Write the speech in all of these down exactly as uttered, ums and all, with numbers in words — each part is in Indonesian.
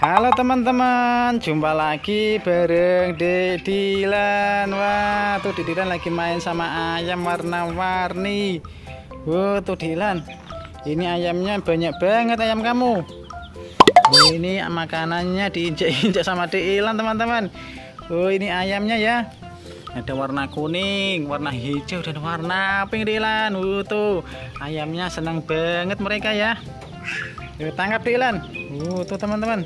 Halo teman-teman, jumpa lagi bareng Dek Dilan. Wah, tuh Dek Dilan lagi main sama ayam warna-warni. Wah, tuh Dilan, ini ayamnya banyak banget ayam kamu. Oh, ini makanannya diinjak-injak sama Dek Dilan teman-teman. Oh, ini ayamnya ya. Ada warna kuning, warna hijau, dan warna pink Dilan. Uh, tuh ayamnya senang banget mereka ya. Yuk, tangkap Dilan. Uh, tuh teman-teman.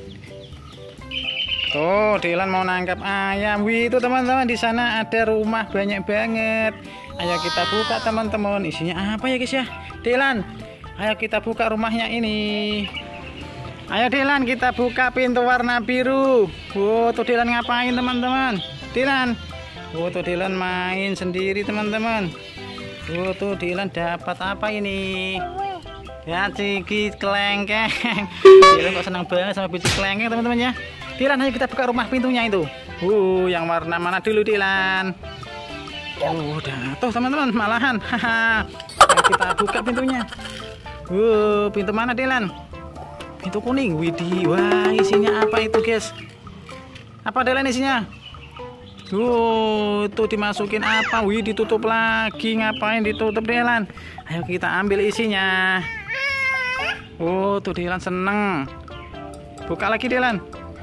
Tuh Dilan mau nangkap ayam. Wih, itu teman-teman, di sana ada rumah banyak banget. Ayo kita buka teman-teman. Isinya apa ya guys ya? Dilan, ayo kita buka rumahnya ini. Ayo Dilan, kita buka pintu warna biru. Wow, tuh Dilan ngapain teman-teman? Dilan. Oh, tuh Dilan main sendiri teman-teman. Oh, tuh Dilan dapat apa ini? Ya, ciki kelengkeng. Dilan kok senang banget sama biji kelengkeng teman-teman ya. Dilan, ayo kita buka rumah pintunya itu. Uh, yang warna mana dulu Dilan? Oh, udah tuh teman-teman, malahan. Haha. Ayo kita buka pintunya. Uh, pintu mana Dilan? Pintu kuning. Widih, wah isinya apa itu guys? Apa Dilan isinya? Uh, tuh dimasukin apa? Wih, ditutup lagi. Ngapain ditutup Dilan? Ayo kita ambil isinya. Oh, tuh Dilan seneng. Buka lagi Dilan.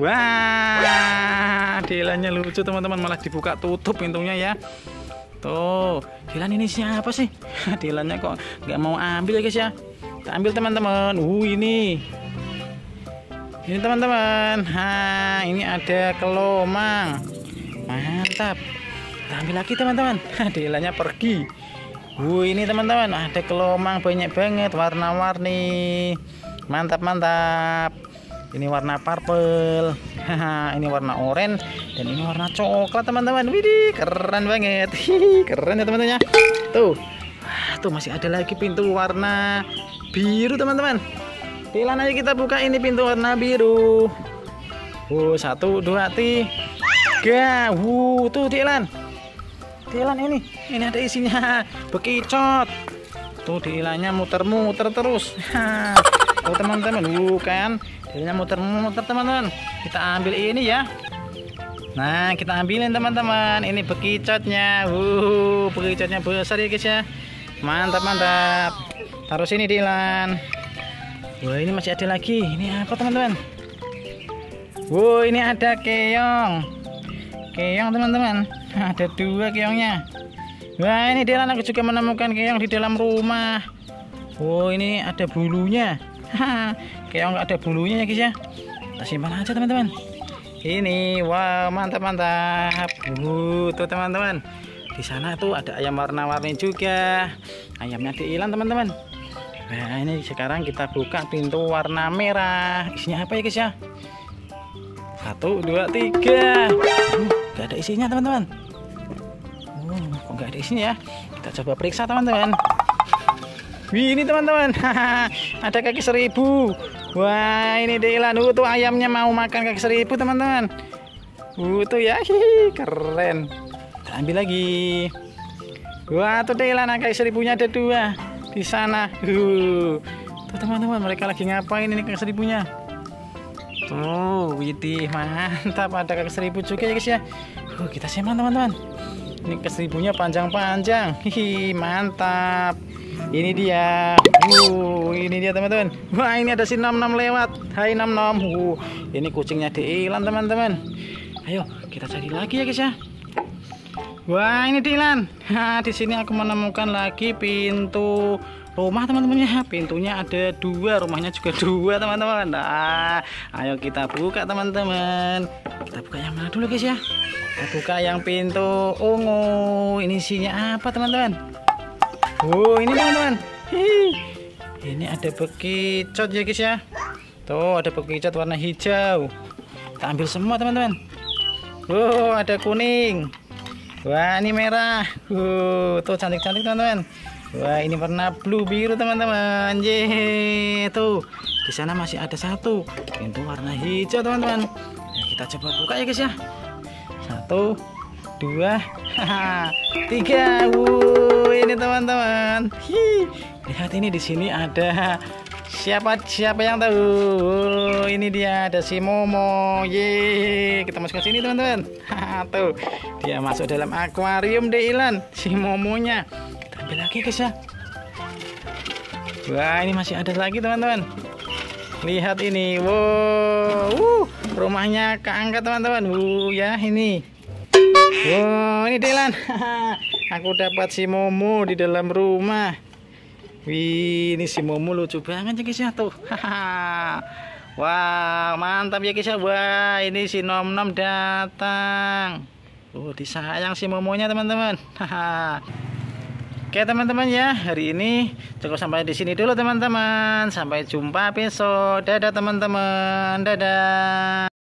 Wah, Dilannya lucu teman-teman, malah dibuka tutup pintunya ya. Tuh, Dilan ini siapa sih? Dilannya kok nggak mau ambil ya guys ya? Kita ambil teman-teman. Uh, ini. Ini teman-teman. Ha, ini ada kelomang. Mantap. Kita ambil lagi teman-teman. Dilannya pergi. Uh, ini teman-teman, ada kelomang banyak banget, warna-warni. Mantap, mantap. Ini warna purple, ini warna oranye, dan ini warna coklat teman-teman. Widih, keren banget. Hihi, keren ya teman-teman ya. Tuh, tuh masih ada lagi pintu warna biru teman-teman. Dilan, aja kita buka ini pintu warna biru. Uh, satu, dua, tiga. Uh, tuh Dilan. Dilan ini, ini ada isinya. Bekicot. Tuh Dilannya muter-muter terus. Tuh teman-teman, bukan. Dilannya muter-muter teman-teman. Kita ambil ini ya. Nah, kita ambilin teman-teman. Ini bekicotnya. Uh, bekicotnya besar ya guys ya. Mantap, mantap. Taruh sini Dilan. Wah, ini masih ada lagi. Ini apa teman-teman? Wow, ini ada keong. Keong teman-teman. Ada dua keongnya. Wah, ini Dilan, aku juga menemukan keong di dalam rumah. Oh, ini ada bulunya. Keong nggak ada bulunya ya guys ya. Kita simpan aja teman-teman. Ini, wow, mantap mantap. Uh, tuh teman-teman. Di sana tuh ada ayam warna-warni juga. Ayamnya Dilan teman-teman. Nah, ini sekarang kita buka pintu warna merah. Isinya apa ya guys ya? Satu, dua, tiga. Uh, nggak ada isinya teman-teman. Oh, kok nggak ada isinya ya? Kita coba periksa teman-teman. Wih, ini teman-teman. Ada kaki seribu. Wah, ini Dilan. Uh, tuh ayamnya mau makan kaki seribu teman-teman. Uh, tuh ya. Hihi, keren. Kita ambil lagi. Wah, tuh Dilan, kaki seribunya ada dua di sana. Uh, tuh teman-teman, mereka lagi ngapain ini kaki seribunya? Tuh, widih, mantap. Ada kaki seribu juga ya guys ya. Uh, kita simpan teman-teman. Ini kaki seribunya panjang-panjang. Hihi, mantap. Ini dia. Uh, ini dia teman-teman. Wah, ini ada si Nom Nom lewat. Hai Nom Nom. Uh, ini kucingnya Dilan teman-teman. Ayo kita cari lagi ya guys ya. Wah, ini Dilan. Nah, di sini aku menemukan lagi pintu rumah teman-teman ya. Pintunya ada dua, rumahnya juga dua teman-teman. Nah, ayo kita buka teman-teman. Kita buka yang mana dulu guys ya? Kita buka yang pintu ungu. Ini isinya apa teman-teman? Oh, ini teman-teman. Ini ada bekicot ya guys ya. Tuh ada bekicot warna hijau. Kita ambil semua teman-teman. Oh, ada kuning. Wah, ini merah. Uh, tuh cantik-cantik teman-teman. Wah, ini warna blue biru teman-teman. Ye, tuh di sana masih ada satu pintu warna hijau teman-teman. Nah, kita coba buka ya guys ya. Satu, dua, tiga. Uh, ini teman-teman. Lihat ini, di sini ada Siapa siapa yang tahu? Oh, ini dia ada si Momo. Ye, kita masuk ke sini teman-teman. Tuh, dia masuk dalam akuarium deh Ilan, si Momonya. Kita ambil lagi guys ya. Wah, ini masih ada lagi teman-teman. Lihat ini. Wow, uh, rumahnya keangkat teman-teman. Uh, ya ini. Wow, ini Delan. Aku dapat si Momo di dalam rumah. Wih, ini si Momo lucu banget ya guys ya tuh. Wow, mantap ya guys ya. Wah, ini si Nom Nom datang. Oh, disayang si Momonya teman-teman. Oke teman-teman ya, hari ini cukup sampai di sini dulu teman-teman. Sampai jumpa besok. Dadah teman-teman. Dadah.